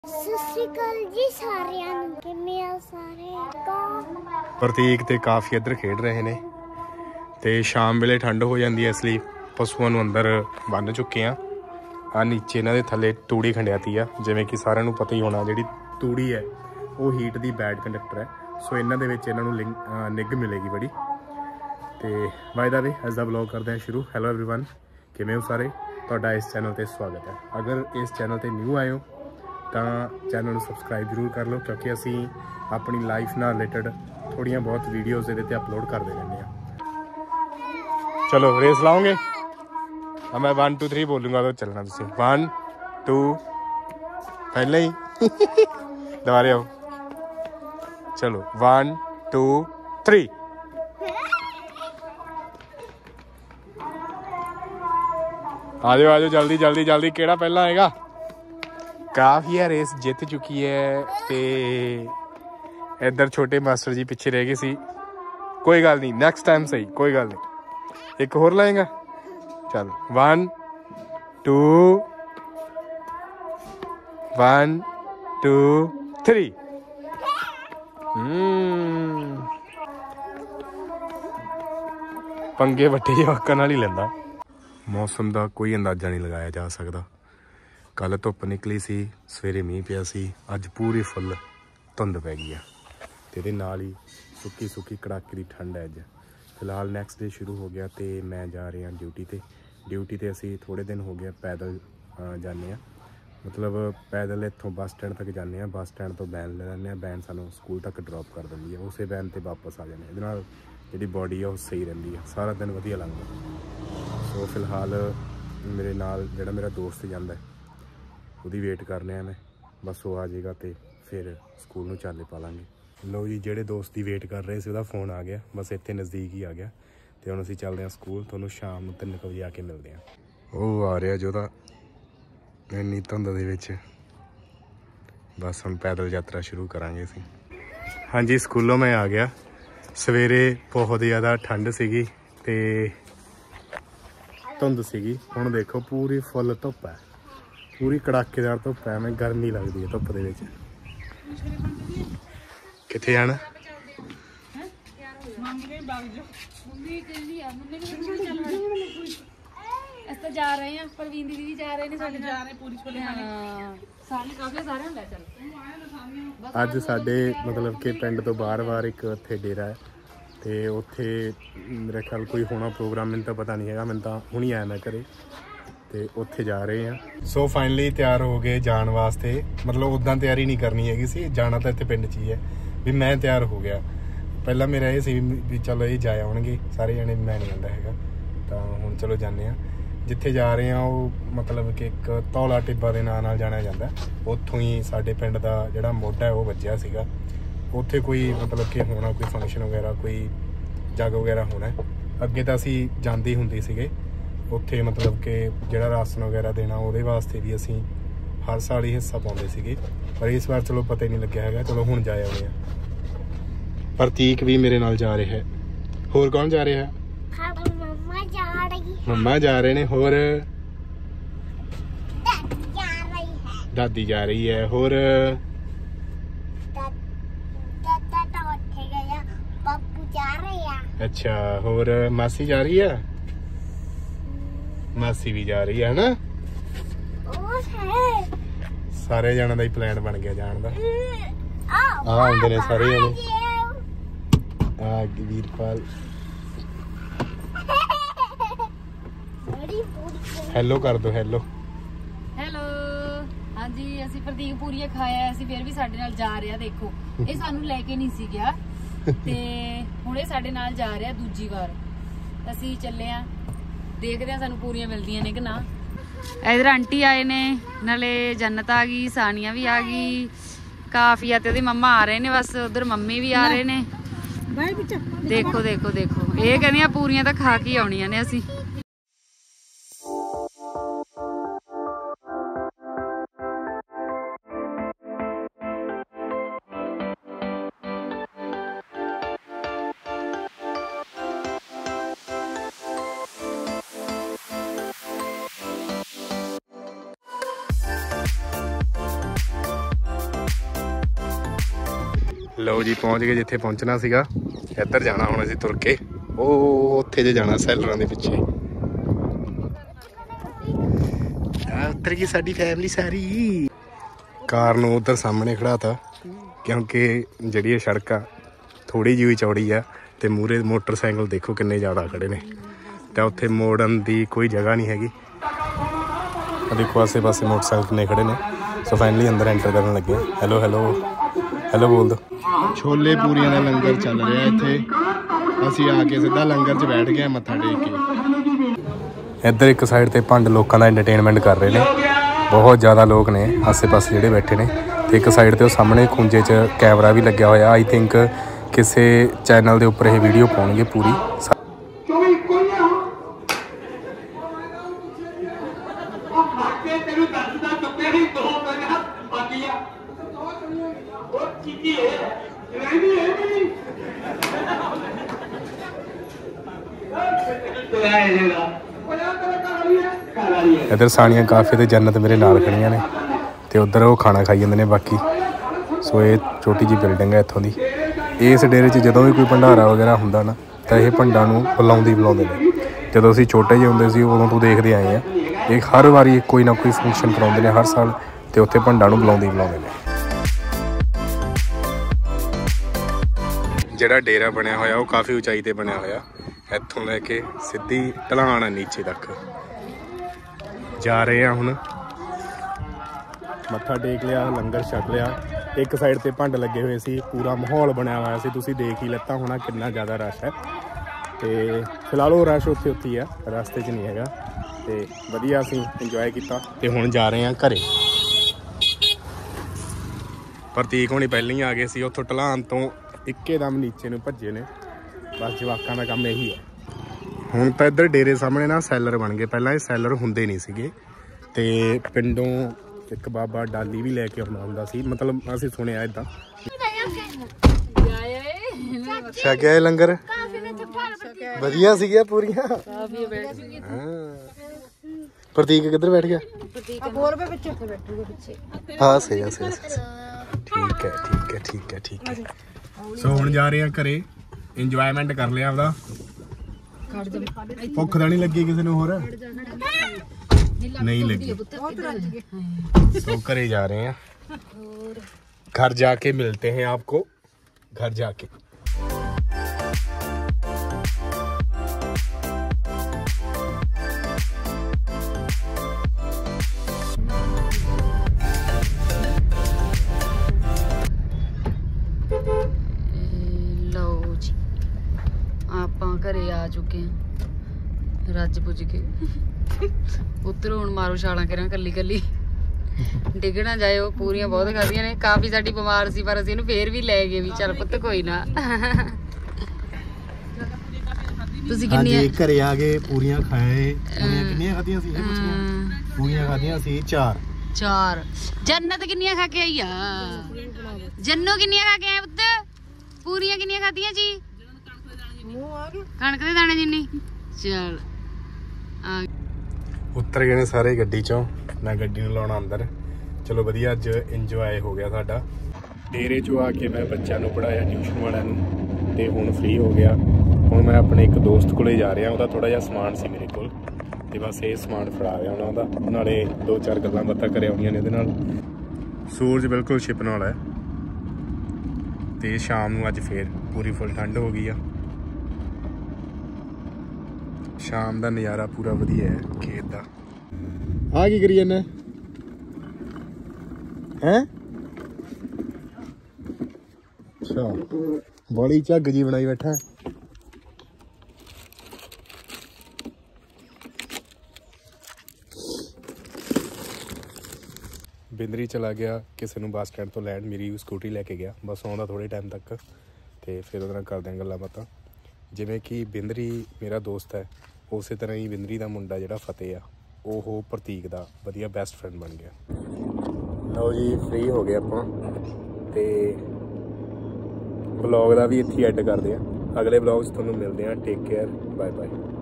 ਸਤਿ ਸ਼੍ਰੀ ਅਕਾਲ ਜੀ ਸਾਰਿਆਂ ਨੂੰ। ਕਿਵੇਂ ਆ ਸਾਰੇ? ਪ੍ਰਤੀਕ ਤੇ ਕਾਫੀ ਇੱਧਰ ਖੇਡ ਰਹੇ ਨੇ ਤੇ ਸ਼ਾਮ ਵੇਲੇ ਠੰਡ ਹੋ ਜਾਂਦੀ ਹੈ, ਇਸ ਲਈ ਪਸ਼ੂਆਂ ਨੂੰ ਅੰਦਰ ਬੰਨ੍ਹ ਚੁੱਕੇ ਆ। ਆ ਨੀਚੇ ਇਹਨਾਂ ਦੇ ਥੱਲੇ ਤੂੜੀ ਖੰਡਿਆਤੀ ਆ। ਜਿਵੇਂ ਕਿ ਸਾਰਿਆਂ ਨੂੰ ਪਤਾ ਹੀ ਹੋਣਾ, ਜਿਹੜੀ ਤੂੜੀ ਹੈ ਉਹ ਹੀਟ ਦੀ ਬੈਡ ਕੰਡਕਟਰ ਹੈ। ਸੋ ਇਹਨਾਂ ਦੇ ਵਿੱਚ ਇਹਨਾਂ ਨੂੰ ਨਿੱਘ ਮਿਲੇਗੀ ਬੜੀ। ਤੇ ਬਾਏ ਦਾ ਵੇ ਅੱਜ ਦਾ ਵਲੌਗ ਕਰਦੇ ਹਾਂ ਸ਼ੁਰੂ। ਹੈਲੋ ਐਵਰੀਵਨ, ਕਿਵੇਂ ਹੋ ਸਾਰੇ? ਤੁਹਾਡਾ ਇਸ ਚੈਨਲ ਤੇ ਸਵਾਗਤ ਹੈ। ਅਗਰ ਇਸ ਚੈਨਲ ਤੇ ਨਿਊ ਆਏ ਹੋ ਤਾਂ ਚੈਨਲ ਨੂੰ ਸਬਸਕ੍ਰਾਈਬ ਜ਼ਰੂਰ ਕਰ ਲਓ, ਕਿਉਂਕਿ ਅਸੀਂ ਆਪਣੀ ਲਾਈਫ ਨਾਲ ਰਿਲੇਟਡ ਥੋੜ੍ਹੀਆਂ ਬਹੁਤ ਵੀਡੀਓਜ਼ ਇਹਦੇ ਤੇ ਅਪਲੋਡ ਕਰਦੇ ਰਹਿੰਦੇ ਹਾਂ। ਚਲੋ ਰੇਸ ਲਾਓਗੇ? ਹਾਂ, ਮੈਂ 1 2 3 ਬੋਲੂੰਗਾ ਤਾਂ ਚੱਲਣਾ ਤੁਸੀਂ। 1 2 ਪਹਿਲਾਂ ਹੀ ਦੁਬਾਰੇ ਆਓ। ਚਲੋ 1 2 3। ਆ ਜਾਓ ਜਲਦੀ ਜਲਦੀ ਜਲਦੀ। ਕਿਹੜਾ ਪਹਿਲਾਂ ਆਏਗਾ? ਕਾਫੀਆ ਰੇਸ ਜਿੱਤ ਚੁੱਕੀ ਹੈ ਤੇ ਇੱਧਰ ਛੋਟੇ ਮਾਸਟਰ ਜੀ ਪਿੱਛੇ ਰਹਿ ਗਏ ਸੀ। ਕੋਈ ਗੱਲ ਨਹੀਂ, ਨੈਕਸਟ ਟਾਈਮ ਸਹੀ, ਕੋਈ ਗੱਲ ਨਹੀਂ। ਇੱਕ ਹੋਰ ਲਾਏਗਾ? ਚੱਲ 1 2 1 2 3। ਪੰਗੇ ਵੱਟੇ ਜਵਾਕਾਂ ਨਾਲ ਹੀ ਲੈਂਦਾ। ਮੌਸਮ ਦਾ ਕੋਈ ਅੰਦਾਜ਼ਾ ਨਹੀਂ ਲਗਾਇਆ ਜਾ ਸਕਦਾ। ਕੱਲ੍ਹ ਧੁੱਪ ਨਿਕਲੀ ਸੀ, ਸਵੇਰੇ ਮੀਂਹ ਪਿਆ ਸੀ, ਅੱਜ ਪੂਰੀ ਫੁੱਲ ਧੁੰਦ ਪੈ ਗਈ ਆ ਅਤੇ ਇਹਦੇ ਨਾਲ ਹੀ ਸੁੱਕੀ ਸੁੱਕੀ ਕੜਾਕੇ ਦੀ ਠੰਡ ਹੈ। ਅੱਜ ਫਿਲਹਾਲ ਨੈਕਸਟ ਡੇ ਸ਼ੁਰੂ ਹੋ ਗਿਆ ਅਤੇ ਮੈਂ ਜਾ ਰਿਹਾ ਡਿਊਟੀ 'ਤੇ। ਡਿਊਟੀ 'ਤੇ ਅਸੀਂ ਥੋੜ੍ਹੇ ਦਿਨ ਹੋ ਗਏ ਪੈਦਲ ਜਾਂਦੇ ਹਾਂ, ਮਤਲਬ ਪੈਦਲ ਇੱਥੋਂ ਬੱਸ ਸਟੈਂਡ ਤੱਕ ਜਾਂਦੇ ਹਾਂ। ਬੱਸ ਸਟੈਂਡ ਤੋਂ ਵੈਨ ਲੈ ਲੈਂਦੇ ਹਾਂ, ਵੈਨ ਸਾਨੂੰ ਸਕੂਲ ਤੱਕ ਡਰੋਪ ਕਰ ਦਿੰਦੀ ਹੈ। ਉਸੇ ਵੈਨ 'ਤੇ ਵਾਪਸ ਆ ਜਾਂਦੇ ਹਾਂ। ਇਹਦੇ ਨਾਲ ਜਿਹੜੀ ਬੋਡੀ ਆ ਉਹ ਸਹੀ ਰਹਿੰਦੀ ਆ, ਸਾਰਾ ਦਿਨ ਵਧੀਆ ਲੰਘਦਾ। ਸੋ ਫਿਲਹਾਲ ਮੇਰੇ ਨਾਲ ਜਿਹੜਾ ਮੇਰਾ ਦੋਸਤ ਜਾਂਦਾ ਉਹਦੀ ਵੇਟ ਕਰਨੇ ਆ ਮੈਂ, ਬਸ ਉਹ ਆ ਜਾਏਗਾ ਅਤੇ ਫਿਰ ਸਕੂਲ ਨੂੰ ਚਾਲੇ ਪਾ ਲਾਂਗੇ। ਲਓ ਜੀ, ਜਿਹੜੇ ਦੋਸਤ ਦੀ ਵੇਟ ਕਰ ਰਹੇ ਸੀ ਉਹਦਾ ਫ਼ੋਨ ਆ ਗਿਆ, ਬਸ ਇੱਥੇ ਨਜ਼ਦੀਕ ਹੀ ਆ ਗਿਆ ਅਤੇ ਹੁਣ ਅਸੀਂ ਚੱਲਦੇ ਹਾਂ ਸਕੂਲ। ਤੁਹਾਨੂੰ ਸ਼ਾਮ ਨੂੰ 3 ਵਜੇ ਆ ਕੇ ਮਿਲਦੇ ਹਾਂ। ਉਹ ਆ ਰਿਹਾ ਜੋ ਤਾਂ ਇੰਨੀ ਧੁੰਦ ਦੇ ਵਿੱਚ। ਬਸ ਹੁਣ ਪੈਦਲ ਯਾਤਰਾ ਸ਼ੁਰੂ ਕਰਾਂਗੇ ਅਸੀਂ। ਹਾਂਜੀ, ਸਕੂਲੋਂ ਮੈਂ ਆ ਗਿਆ। ਸਵੇਰੇ ਬਹੁਤ ਜ਼ਿਆਦਾ ਠੰਡ ਸੀਗੀ ਅਤੇ ਧੁੰਦ ਸੀਗੀ। ਹੁਣ ਦੇਖੋ ਪੂਰੀ ਫੁੱਲ ਧੁੱਪ ਹੈ, ਪੂਰੀ ਕੜਾਕੇਦਾਰ ਧੁੱਪ ਹੈ। ਐਵੇਂ ਗਰਮੀ ਲੱਗਦੀ ਹੈ ਧੁੱਪ ਦੇ ਵਿੱਚ। ਕਿੱਥੇ ਜਾਣਾ? ਅਸੀਂ ਤਾਂ ਜਾ ਰਹੇ ਹਾਂ, ਪ੍ਰਵੀਨ ਦੀਦੀ ਜਾ ਰਹੇ ਨੇ ਸਾਡੇ ਨਾਲ। ਪੂਰੀ ਛੋਲੇ ਸਾਰੇ ਕਾਫੀ ਸਾਰੇ ਹੁੰਦਾ। ਚੱਲ ਅੱਜ ਸਾਡੇ ਮਤਲਬ ਕਿ ਪਿੰਡ ਤੋਂ ਬਾਹਰ ਇੱਕ ਉੱਥੇ ਡੇਰਾ ਹੈ ਅਤੇ ਉੱਥੇ ਮੇਰੇ ਖਿਆਲ ਕੋਈ ਹੋਣਾ ਪ੍ਰੋਗਰਾਮ, ਮੈਨੂੰ ਤਾਂ ਪਤਾ ਨਹੀਂ ਹੈਗਾ। ਮੈਨੂੰ ਤਾਂ ਹੁਣੀ ਆਇਆ ਮੈਂ ਘਰੇ ਅਤੇ ਉੱਥੇ ਜਾ ਰਹੇ ਹਾਂ। ਸੋ ਫਾਈਨਲੀ ਤਿਆਰ ਹੋ ਗਏ ਜਾਣ ਵਾਸਤੇ। ਮਤਲਬ ਉੱਦਾਂ ਤਿਆਰੀ ਨਹੀਂ ਕਰਨੀ ਹੈਗੀ ਸੀ, ਜਾਣਾ ਤਾਂ ਇੱਥੇ ਪਿੰਡ 'ਚ ਹੀ ਹੈ। ਵੀ ਮੈਂ ਤਿਆਰ ਹੋ ਗਿਆ। ਪਹਿਲਾਂ ਮੇਰਾ ਇਹ ਸੀ ਵੀ ਚਲੋ ਇਹ ਜਾ ਆਉਣਗੇ ਸਾਰੇ ਜਣੇ, ਮੈਂ ਨਹੀਂ ਆਉਂਦਾ ਹੈਗਾ। ਤਾਂ ਹੁਣ ਚਲੋ ਜਾਂਦੇ ਹਾਂ। ਜਿੱਥੇ ਜਾ ਰਹੇ ਹਾਂ ਉਹ ਮਤਲਬ ਕਿ ਇੱਕ ਧੌਲਾ ਟਿੱਬਾ ਦੇ ਨਾਂ ਨਾਲ ਜਾਣਿਆ ਜਾਂਦਾ। ਉੱਥੋਂ ਹੀ ਸਾਡੇ ਪਿੰਡ ਦਾ ਜਿਹੜਾ ਮੋਢਾ ਹੈ ਉਹ ਵੱਜਿਆ ਸੀਗਾ। ਉੱਥੇ ਕੋਈ ਮਤਲਬ ਕਿ ਹੋਣਾ ਕੋਈ ਫੰਕਸ਼ਨ ਵਗੈਰਾ, ਕੋਈ ਜੱਗ ਵਗੈਰਾ ਹੋਣਾ। ਅੱਗੇ ਤਾਂ ਅਸੀਂ ਜਾਂਦੇ ਹੁੰਦੇ ਸੀਗੇ ਉੱਥੇ, ਮਤਲਬ ਕਿ ਜਿਹੜਾ ਰਾਸ਼ਨ ਵਗੈਰਾ ਦੇਣਾ ਉਹਦੇ ਵਾਸਤੇ ਵੀ ਅਸੀਂ ਹਰ ਸਾਲ ਹੀ ਹਿੱਸਾ ਪਾਉਂਦੇ ਸੀਗੇ। ਪਰ ਇਸ ਵਾਰ ਚਲੋ ਪਤਾ ਹੀ ਨਹੀਂ ਲੱਗਿਆ ਹੈਗਾ। ਚਲੋ ਹੁਣ ਜਾ ਆਉਂਦੇ ਹਾਂ। ਪ੍ਰਤੀਕ ਵੀ ਮੇਰੇ ਨਾਲ ਜਾ ਰਿਹਾ ਹੈ। ਹੋਰ ਕੌਣ ਜਾ ਰਿਹਾ ਹੈ? ਮੰਮਾ ਜਾ ਰਹੇ ਨੇ। ਹੋਰ ਦਾਦੀ ਜਾ ਰਹੀ ਹੈ। ਹੋਰ ਅੱਛਾ, ਹੋਰ ਮਾਸੀ ਜਾ ਰਹੀ ਆ? ਮਾਸੀ ਵੀ ਜਾ ਰਹੀ ਹੈ ਨਾ। ਸਾਰੇ ਜਾਣਾਂ ਦਾ ਹੀ ਪਲਾਨ ਬਣ ਗਿਆ ਜਾਣ ਦਾ। ਆ ਆਉਂਦੇ ਨੇ ਸਾਰੇ ਜਣੇ। ਆ ਵੀਰਪਾਲ, ਹੈਲੋ ਕਰ ਦੋ। Hello hello. ਹਾਂਜੀ, ਅਸੀਂ ਪ੍ਰਤੀਕ ਪੂਰੀਆ ਖਾਇਆ, ਅਸੀਂ ਫਿਰ ਵੀ ਸਾਡੇ ਨਾਲ ਜਾ ਰਿਹਾ। ਦੇਖੋ, ਇਹ ਸਾਨੂੰ ਲੈ ਕੇ ਨਹੀਂ ਸੀ ਗਿਆ ਤੇ ਹੁਣ ਇਹ ਸਾਡੇ ਨਾਲ ਜਾ ਰਿਹਾ ਦੂਜੀ ਵਾਰ। ਅਸੀਂ ਚੱਲੇ ਆ, ਦੇਖਦੇ ਆ ਸਾਨੂੰ ਪੂਰੀਆਂ ਮਿਲਦੀਆਂ ਨੇ ਕਿ ਨਾ। ਇਧਰ ਆਂਟੀ ਆਏ ਨੇ, ਨਾਲੇ ਜੰਨਤ ਆ ਗਈ, ਸਾਨੀਆ ਵੀ ਆ ਗਈ, ਕਾਫੀਆ ਤੇ ਉਹਦੀ ਮੰਮਾ ਆ ਰਹੇ ਨੇ। ਬਸ ਉਧਰ ਮੰਮੀ ਵੀ ਆ ਰਹੇ ਨੇ। ਦੇਖੋ ਦੇਖੋ ਦੇਖੋ, ਇਹ ਕਹਿੰਦੀਆਂ ਪੂਰੀਆਂ ਤਾਂ ਖਾ ਕੇ ਆਉਣੀਆਂ ਨੇ ਅਸੀਂ। ਲਓ ਜੀ ਪਹੁੰਚ ਗਏ ਜਿੱਥੇ ਪਹੁੰਚਣਾ ਸੀਗਾ। ਇੱਧਰ ਜਾਣਾ ਹੁਣ ਅਸੀਂ ਤੁਰ ਕੇ, ਉਹ ਉੱਥੇ ਜੇ ਜਾਣਾ ਸੈਲਰਾਂ ਦੇ ਪਿੱਛੇ। ਉੱਤਰ ਗਈ ਸਾਡੀ ਫੈਮਿਲੀ ਸਾਰੀ। ਕਾਰ ਨੂੰ ਉੱਧਰ ਸਾਹਮਣੇ ਖੜਾਤਾ ਕਿਉਂਕਿ ਜਿਹੜੀ ਇਹ ਸੜਕ ਆ ਥੋੜੀ ਜਿਹੀ ਚੌੜੀ ਆ ਤੇ ਮੂਹਰੇ ਮੋਟਰਸਾਈਕਲ ਦੇਖੋ ਕਿੰਨੇ ਜ਼ਿਆਦਾ ਖੜੇ ਨੇ, ਤਾਂ ਉੱਥੇ ਮੋੜਨ ਦੀ ਕੋਈ ਜਗ੍ਹਾ ਨਹੀਂ ਹੈਗੀ। ਦੇਖੋ ਆਸੇ ਪਾਸੇ ਮੋਟਰਸਾਈਕਲ ਕਿੰਨੇ ਖੜੇ ਨੇ। ਸੋ ਫਾਈਨਲੀ ਅੰਦਰ ਐਂਟਰ ਕਰਨ ਲੱਗੇ। ਹੈਲੋ ਹੈਲੋ ਹੈਲੋ ਬੋਲ ਦੋ। ਛੋਲੇ ਪੂਰੀਆਂ ਦਾ ਲੰਗਰ ਚੱਲ ਰਿਹਾ ਇੱਥੇ। ਅਸੀਂ ਆ ਕੇ ਸਿੱਧਾ ਲੰਗਰ 'ਚ ਬੈਠ ਗਏ ਮੱਥਾ ਟੇਕ ਕੇ। ਇੱਧਰ ਇੱਕ ਸਾਈਡ ਤੇ ਭੰਡ ਲੋਕਾਂ ਦਾ ਐਂਟਰਟੇਨਮੈਂਟ ਕਰ ਰਹੇ ਨੇ। ਬਹੁਤ ਜ਼ਿਆਦਾ ਲੋਕ ਨੇ ਆਸੇ ਪਾਸੇ ਜਿਹੜੇ ਬੈਠੇ ਨੇ, ਤੇ ਇੱਕ ਸਾਈਡ ਤੇ ਉਹ ਸਾਹਮਣੇ ਖੁੰਝੇ 'ਚ ਕੈਮਰਾ ਵੀ ਲੱਗਿਆ ਹੋਇਆ। ਆਈ ਥਿੰਕ ਕਿਸੇ ਚੈਨਲ ਦੇ ਉੱਪਰ ਇਹ ਵੀਡੀਓ ਪਾਉਣਗੇ ਪੂਰੀ। ਇੱਧਰ ਸਾਨੀਆ ਕਾਫੇ ਤੇ ਜੰਨਤ ਮੇਰੇ ਨਾਲ ਖੜੀਆਂ ਨੇ, ਤੇ ਉੱਧਰ ਉਹ ਖਾਣਾ ਖਾਈ ਜਾਂਦੇ ਨੇ ਬਾਕੀ। ਸੋ ਇਹ ਛੋਟੀ ਜਿਹੀ ਬਿਲਡਿੰਗ ਹੈ ਇੱਥੋਂ ਦੀ। ਇਸ ਡੇਰੇ 'ਚ ਜਦੋਂ ਵੀ ਕੋਈ ਭੰਡਾਰਾ ਵਗੈਰਾ ਹੁੰਦਾ ਨਾ, ਤਾਂ ਇਹ ਭੰਡਾਂ ਨੂੰ ਬੁਲਾਉਂਦੇ ਨੇ। ਜਦੋਂ ਅਸੀਂ ਛੋਟੇ ਜਿਹੇ ਹੁੰਦੇ ਸੀ ਉਦੋਂ ਤੋਂ ਦੇਖਦੇ ਆਏ ਆ, ਇਹ ਹਰ ਵਾਰੀ ਕੋਈ ਨਾ ਕੋਈ ਫੰਕਸ਼ਨ ਕਰਾਉਂਦੇ ਨੇ ਹਰ ਸਾਲ, ਤੇ ਉੱਥੇ ਭੰਡਾਂ ਨੂੰ ਬੁਲਾਉਂਦੇ ਨੇ। ਜਿਹੜਾ ਡੇਰਾ ਬਣਿਆ ਹੋਇਆ ਉਹ ਕਾਫੀ ਉਚਾਈ ਤੇ ਬਣਿਆ ਹੋਇਆ। ਇੱਥੋਂ ਲੈ ਕੇ ਸਿੱਧੀ ਢਲਾਣ ਆ ਨੀਚੇ ਤੱਕ। ਜਾ ਰਹੇ ਆ ਹੁਣ, ਮੱਥਾ ਟੇਕ ਲਿਆ, ਲੰਗਰ ਛਕ ਲਿਆ। ਇੱਕ ਸਾਈਡ ਤੇ ਭੰਡ ਲੱਗੇ ਹੋਏ ਸੀ, ਪੂਰਾ ਮਾਹੌਲ ਬਣਿਆ ਹੋਇਆ ਸੀ। ਤੁਸੀਂ ਦੇਖ ਹੀ ਲੱਤਾ ਹੋਣਾ ਕਿੰਨਾ ਜ਼ਿਆਦਾ ਰਸ਼ ਹੈ। ਤੇ ਫਿਲਹਾਲ ਉਹ ਰਸ਼ ਉੱਥੇ ਹੀ ਆ, ਰਸਤੇ 'ਚ ਨਹੀਂ ਹੈਗਾ। ਤੇ ਵਧੀਆ ਅਸੀਂ ਇੰਜੋਏ ਕੀਤਾ। ਤੇ ਹੁਣ ਜਾ ਰਹੇ ਹਾਂ ਘਰੇ। ਪ੍ਰਤੀਕ ਹੋਣੀ ਪਹਿਲਾਂ ਹੀ ਆ ਗਏ ਸੀ, ਉੱਥੋਂ ਢਲਾਣ ਤੋਂ ਇੱਕੇ ਦਮ ਨੀਚੇ ਨੂੰ ਭੱਜੇ ਨੇ। ਬਸ ਜਵਾਕਾਂ ਦਾ ਕੰਮ ਇਹੀ ਹੈ। ਹੁਣ ਤਾਂ ਇੱਧਰ ਡੇਰੇ ਸਾਹਮਣੇ ਨਾ ਸੈਲਰ ਬਣ ਗਏ। ਪਹਿਲਾਂ ਇਹ ਸੈਲਰ ਹੁੰਦੇ ਨਹੀਂ ਸੀਗੇ, ਤੇ ਪਿੰਡੋਂ ਇੱਕ ਬਾਬਾ ਡਾਲੀ ਵੀ ਲੈ ਕੇ ਆਉਂਦਾ ਹੁੰਦਾ ਸੀ, ਮਤਲਬ ਅਸੀਂ ਸੁਣਿਆ ਇੱਦਾਂ। ਛਕਿਆ ਲੰਗਰ ਵਧੀਆ ਸੀਗੀਆਂ ਪੂਰੀਆਂ। ਪ੍ਰਤੀਕ ਕਿੱਧਰ ਬੈਠ ਗਿਆ? ਹਾਂ ਸਹੀ ਹੈ। ਠੀਕ ਹੈ। ਸੋ ਹੁਣ ਜਾ ਰਹੇ ਆ ਘਰੇ, ਇੰਜੋਇਮੈਂਟ ਕਰ ਲਿਆ ਆਪਦਾ। ਭੁੱਖ ਤਾਂ ਨਹੀਂ ਲੱਗੀ ਕਿਸੇ ਨੂੰ? ਹੋਰ नहीं लगी। तो घरे जा रहे हैं, घर जाके मिलते हैं आपको, घर जाके। लो जी ਆਪਾਂ ਘਰੇ ਆ ਚੁੱਕੇ ਹਾਂ, ਰੱਜ ਪੁੱਜ ਕੇ। ਉੱਤਰ ਹੁਣ ਮਾਰੋ ਛਾਲਾਂ ਕਰਾਂ ਕੱਲੀ ਕੱਲੀ, ਡਿੱਗਣਾ ਜਾਇਓ। ਪੂਰੀਆਂ ਬਹੁਤ ਖਾਧੀਆਂ ਨੇ, ਕਾਫੀ ਸਾਡੀ ਬਿਮਾਰ ਸੀ ਪਰ ਅਸੀਂ ਇਹਨੂੰ ਫੇਰ ਵੀ ਲੈ ਗਏ ਵੀ ਚੱਲ ਪੁੱਤ ਕੋਈ ਨਾ। ਤੁਸੀਂ ਕਿੰਨੀਆਂ ਘਰੇ ਆ ਗਏ, ਪੂਰੀਆਂ ਖਾਏ। ਪੂਰੀਆਂ ਕਿੰਨੀਆਂ ਖਾਧੀਆਂ ਸੀ? ਪੂਰੀਆਂ ਖਾਧੀਆਂ ਸੀ 4। ਜੰਨਤ ਕਿੰਨੀਆਂ ਖਾ ਕੇ ਆਈ ਆ? ਜੰਨੋ ਕਿੰਨੀਆਂ ਖਾ ਕੇ ਆਏ ਪੁੱਤ? ਪੂਰੀਆਂ ਕਿੰਨੀਆਂ ਖਾਧੀਆਂ ਜੀ? ਕਣਕ ਦੇ ਦਾਣੇ ਜਿੰਨੀ। ਚਲ ਉੱਤਰ ਗਏ ਨੇ ਸਾਰੇ ਗੱਡੀ ਚੋਂ, ਨਾ ਗੱਡੀ ਨੂੰ ਲਾਉਣਾ ਅੰਦਰ। ਚਲੋ ਵਧੀਆ, ਅੱਜ ਇੰਜੋਏ ਹੋ ਗਿਆ ਸਾਡਾ। ਡੇਰੇ ਚੋਂ ਆ ਕੇ ਮੈਂ ਬੱਚਿਆਂ ਨੂੰ ਪੜਾਇਆ, ਟਿਊਸ਼ਨ ਵਾਲਿਆਂ ਨੂੰ, ਤੇ ਹੁਣ ਫ੍ਰੀ ਹੋ ਗਿਆ। ਹੁਣ ਮੈਂ ਆਪਣੇ ਇੱਕ ਦੋਸਤ ਕੋਲੇ ਜਾ ਰਿਹਾ, ਉਹਦਾ ਥੋੜਾ ਜਿਹਾ ਸਮਾਨ ਸੀ ਮੇਰੇ ਕੋਲ, ਤੇ ਬਸ ਇਹ ਸਮਾਨ ਫੜਾ ਰਿਹਾ ਉਹਨਾਂ ਦਾ, ਨਾਲੇ 2-4 ਗੱਲਾਂ ਬਾਤਾਂ ਕਰ ਆਉਣੀਆਂ ਨੇ ਇਹਦੇ ਨਾਲ। ਸੂਰਜ ਬਿਲਕੁਲ ਛਿਪਣ ਵਾਲਾ ਹੈ, ਤੇ ਸ਼ਾਮ ਨੂੰ ਅੱਜ ਫੇਰ ਪੂਰੀ ਫੁੱਲ ਠੰਡ ਹੋ ਗਈ ਆ। ਸ਼ਾਮ ਦਾ ਨਜ਼ਾਰਾ ਪੂਰਾ ਵਧੀਆ ਹੈ ਖੇਤ ਦਾ। ਆ ਕੀ ਕਰੀ ਜਾਂਦਾ ਹੈ? ਅੱਛਾ, ਬੜੀ ਝੱਗ ਜੀ ਬਣਾਈ ਬੈਠਾ। ਬਿੰਦਰੀ ਚਲਾ ਗਿਆ ਕਿਸੇ ਨੂੰ ਬੱਸ ਸਟੈਂਡ ਤੋਂ ਲੈਣ, ਮੇਰੀ ਸਕੂਟੀ ਲੈ ਕੇ ਗਿਆ, ਬਸ ਆਉਂਦਾ ਥੋੜੇ ਟਾਈਮ ਤੱਕ, ਤੇ ਫਿਰ ਉਹਦੇ ਨਾਲ ਕਰਦੇ ਹਾਂ ਗੱਲਾਂ ਬਾਤਾਂ। ਜਿਵੇਂ ਕਿ ਬਿੰਦਰੀ ਮੇਰਾ ਦੋਸਤ ਹੈ, ਉਸੇ ਤਰ੍ਹਾਂ ਹੀ ਬਿੰਦਰੀ ਦਾ ਮੁੰਡਾ ਜਿਹੜਾ ਫਤਿਹ ਆ, ਉਹ ਪ੍ਰਤੀਕ ਦਾ ਵਧੀਆ ਬੈਸਟ ਫਰੈਂਡ ਬਣ ਗਿਆ। ਲਓ ਜੀ, ਫ੍ਰੀ ਹੋ ਗਏ ਆਪਾਂ, ਤੇ ਵਲੌਗ ਦਾ ਵੀ ਇੱਥੇ ਐਡ ਕਰਦੇ ਹਾਂ। ਅਗਲੇ ਵਲੌਗ 'ਚ ਤੁਹਾਨੂੰ ਮਿਲਦੇ ਹਾਂ। Take care, bye bye.